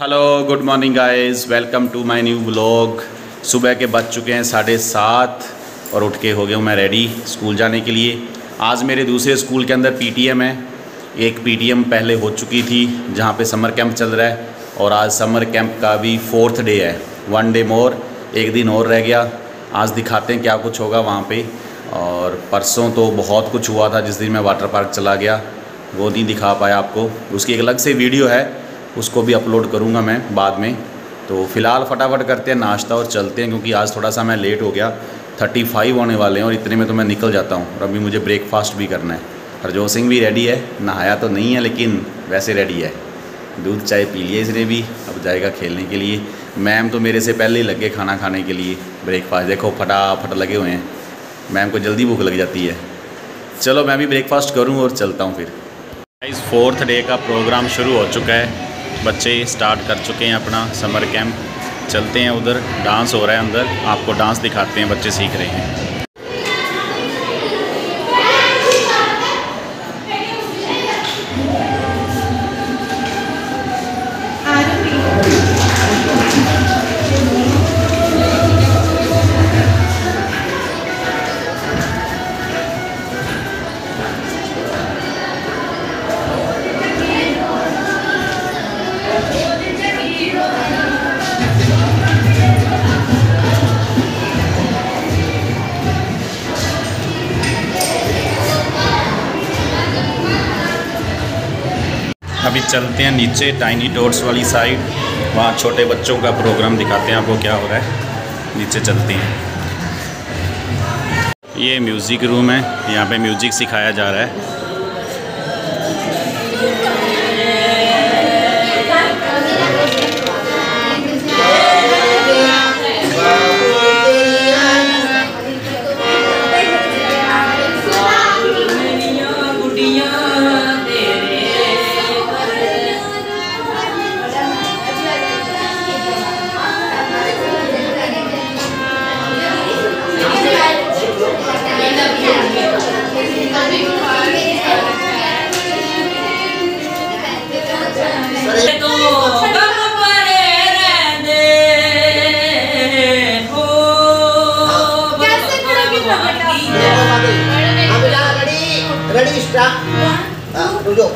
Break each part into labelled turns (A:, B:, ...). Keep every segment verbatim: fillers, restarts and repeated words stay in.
A: Hello good morning guys, welcome to my new vlog. सुबह के बज चुके हैं साढ़े सात और उठ के हो गया हूँ मैं रेडी स्कूल जाने के लिए। आज मेरे दूसरे स्कूल के अंदर पीटीएम है। एक पीटीएम पहले हो चुकी थी जहाँ पे समर कैंप चल रहा है और आज समर कैंप का भी फोर्थ डे है। वन डे मोर, एक दिन और रह गया। आज दिखाते हैं क्या कुछ होगा वहाँ पे। और परसों तो बहुत कुछ हुआ था जिस दिन मैं वाटर पार्क चला गया, वो नहीं दिखा पाया आपको। उसकी एक अलग से वीडियो है, उसको भी अपलोड करूँगा मैं बाद में। तो फ़िलहाल फटाफट करते हैं नाश्ता और चलते हैं, क्योंकि आज थोड़ा सा मैं लेट हो गया। थर्टी फाइव होने वाले हैं और इतने में तो मैं निकल जाता हूँ। और अभी मुझे ब्रेकफास्ट भी करना है। हरजोत सिंह भी रेडी है, नहाया तो नहीं है लेकिन वैसे रेडी है। दूध चाय पी लिया इसने भी, अब जाएगा खेलने के लिए। मैम तो मेरे से पहले ही लग गए खाना खाने के लिए। ब्रेकफास्ट देखो फटाफट लगे हुए हैं, मैम को जल्दी भूख लग जाती है। चलो मैं भी ब्रेकफास्ट करूँ और चलता हूँ फिर। इस फोर्थ डे का प्रोग्राम शुरू हो चुका है, बच्चे स्टार्ट कर चुके हैं अपना समर कैंप। चलते हैं उधर, डांस हो रहा है अंदर, आपको डांस दिखाते हैं, बच्चे सीख रहे हैं। अभी चलते हैं नीचे टाइनी टोट्स वाली साइड, वहाँ छोटे बच्चों का प्रोग्राम दिखाते हैं आपको क्या हो रहा है। नीचे चलते हैं। ये म्यूज़िक रूम है, यहाँ पे म्यूज़िक सिखाया जा रहा है।
B: Ready, start. Ah, duduk.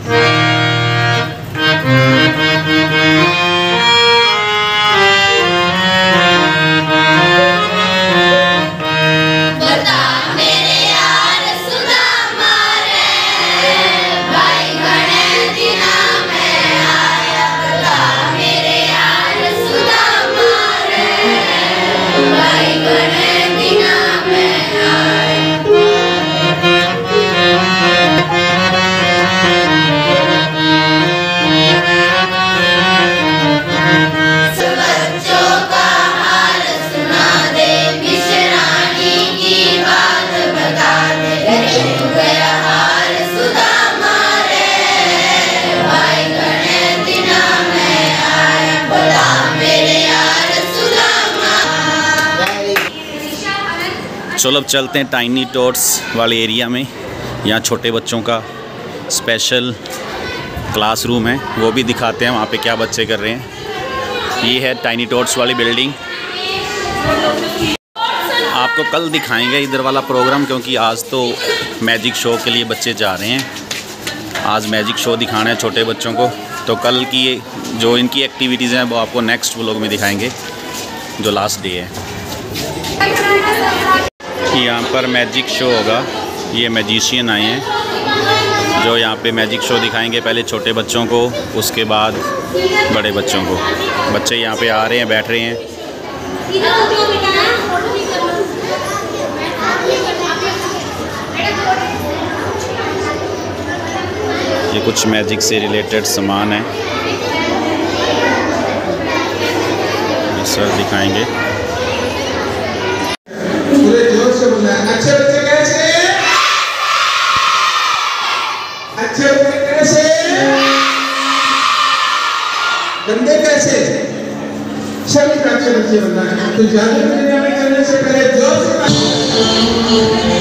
A: चलो अब चलते हैं टाइनी टोट्स वाले एरिया में। यहाँ छोटे बच्चों का स्पेशल क्लासरूम है, वो भी दिखाते हैं वहाँ पे क्या बच्चे कर रहे हैं। ये है टाइनी टोट्स वाली बिल्डिंग। आपको कल दिखाएंगे इधर वाला प्रोग्राम, क्योंकि आज तो मैजिक शो के लिए बच्चे जा रहे हैं। आज मैजिक शो दिखाना है छोटे बच्चों को, तो कल की जो इनकी एक्टिविटीज़ हैं वो आपको नेक्स्ट व्लॉग में दिखाएंगे, जो लास्ट डे है। यहाँ पर मैजिक शो होगा। ये मैजिशियन आए हैं जो यहाँ पे मैजिक शो दिखाएंगे, पहले छोटे बच्चों को, उसके बाद बड़े बच्चों को। बच्चे यहाँ पे आ रहे हैं, बैठ रहे हैं। ये कुछ मैजिक से रिलेटेड सामान है, ये सर दिखाएंगे।
B: अच्छे बच्चे कैसे? अच्छे बच्चे कैसे? गंदे कैसे? सभी अच्छे बच्चे बनना है। तो जादू करने से पहले जोर से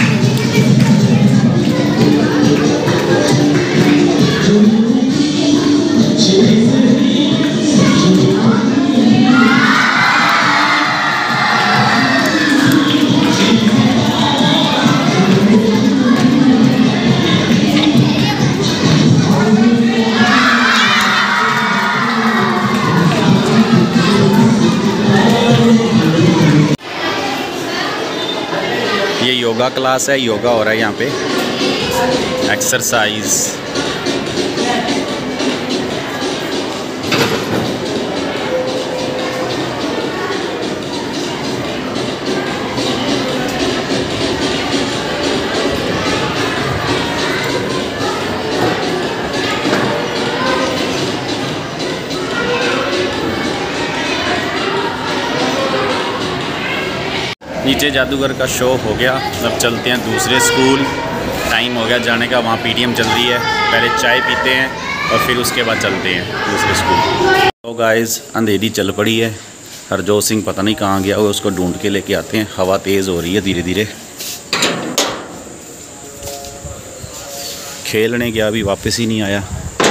A: ये योगा क्लास है, योगा हो रहा है यहाँ पे, एक्सरसाइज। नीचे जादूगर का शो हो गया। अब चलते हैं दूसरे स्कूल, टाइम हो गया जाने का। वहाँ पीटीएम चल रही है, पहले चाय पीते हैं और फिर उसके बाद चलते हैं दूसरे स्कूल। तो गाइस अंधेरी चल पड़ी है, हरजोत सिंह पता नहीं कहाँ गया हुआ, उसको ढूंढ के लेके आते हैं। हवा तेज़ हो रही है धीरे धीरे। खेलने गया, अभी वापस ही नहीं आया।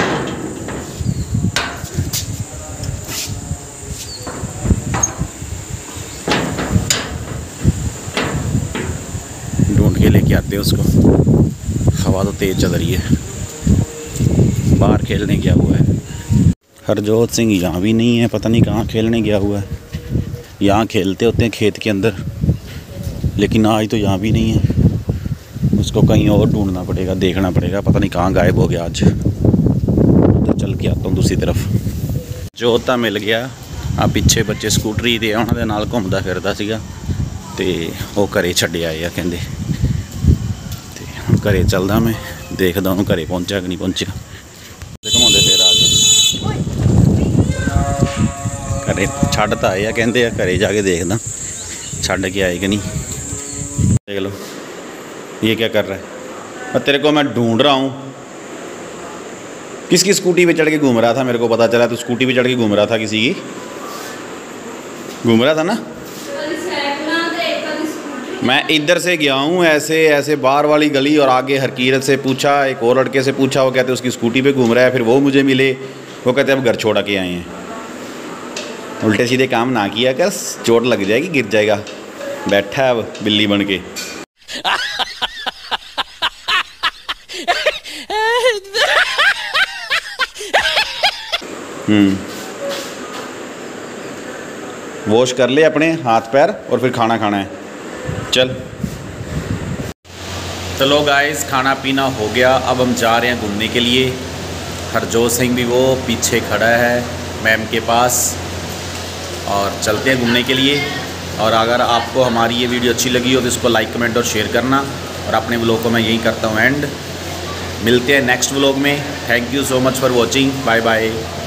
A: ढूंढ के लेके आते हैं उसको। हवा तो तेज़ चल रही है, बाहर खेलने गया हुआ है। हरजोत सिंह यहाँ भी नहीं है, पता नहीं कहाँ खेलने गया हुआ है। यहाँ खेलते होते हैं खेत के अंदर, लेकिन आज तो यहाँ भी नहीं है। उसको कहीं और ढूंढना पड़ेगा, देखना पड़ेगा, पता नहीं कहाँ गायब हो गया आज। तो चल के आता हूँ दूसरी तरफ। जोता मिल गया। आ पिछे बच्चे स्कूटरी ते उन्होंने नाल घूमदा फिरदा सीगा ते वो घरे छड्डे आए आ कहंदे। घरे चलदा मैं, देखदा हूँ घरे पहुंचा कि नहीं पहुंचा। घुमाते फिर आ गए घरे, छड्ड तां आए आ कहंदे आ, घरे जाके देखदा छड्ड के आए कि नहीं। देख लो ये क्या कर रहा है। मैं तेरे को मैं ढूंढ रहा हूँ। किसकी स्कूटी पे चढ़ के घूम रहा था, मेरे को पता चला। तो स्कूटी पे चढ़ के घूम रहा था, किसी की घूम रहा था ना। मैं इधर से गया हूँ ऐसे ऐसे बाहर वाली गली, और आगे हरकीरत से पूछा, एक और लड़के से पूछा, वो कहते उसकी स्कूटी पे घूम रहा है। फिर वो मुझे मिले, वो कहते अब घर छोड़ के आए हैं। उल्टे सीधे काम ना किया कर, चोट लग जाएगी, गिर जाएगा। बैठा है अब बिल्ली बन के। हम्म वॉश कर ले अपने हाथ पैर और फिर खाना खाना है। चल चलो गाइस, खाना पीना हो गया। अब हम जा रहे हैं घूमने के लिए। हरजोत सिंह भी वो पीछे खड़ा है मैम के पास, और चलते हैं घूमने के लिए। और अगर आपको हमारी ये वीडियो अच्छी लगी हो तो इसको लाइक कमेंट और शेयर करना। और अपने व्लॉग को मैं यहीं करता हूँ एंड। मिलते हैं नेक्स्ट व्लॉग में। Thank you so much for watching. Bye bye.